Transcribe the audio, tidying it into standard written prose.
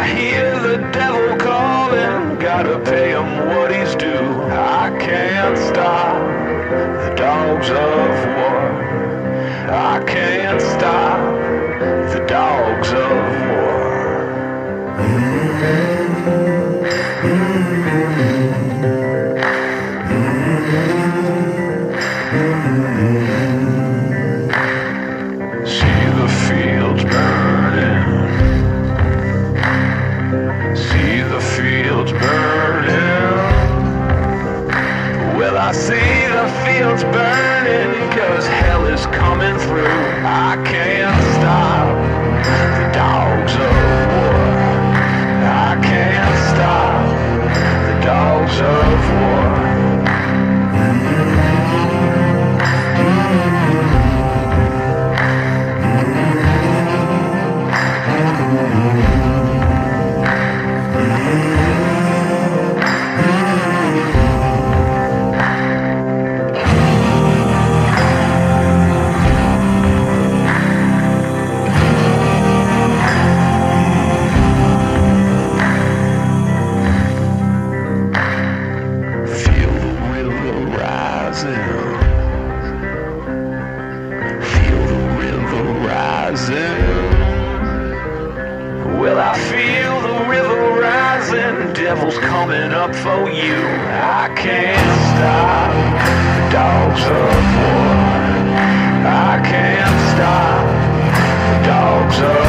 I hear the devil calling, gotta pay him what he's due. I can't stop the dogs of war. I can't stop the dogs of war. See the fields burning. See the fields burning. Well, I see the fields burning, 'cause hell is coming through. I can't stop the dogs of war. I can't stop the dogs of war. Feel the river rising. Well, I feel the river rising. Devil's coming up for you. I can't stop the dogs of war. I can't stop the dogs of war.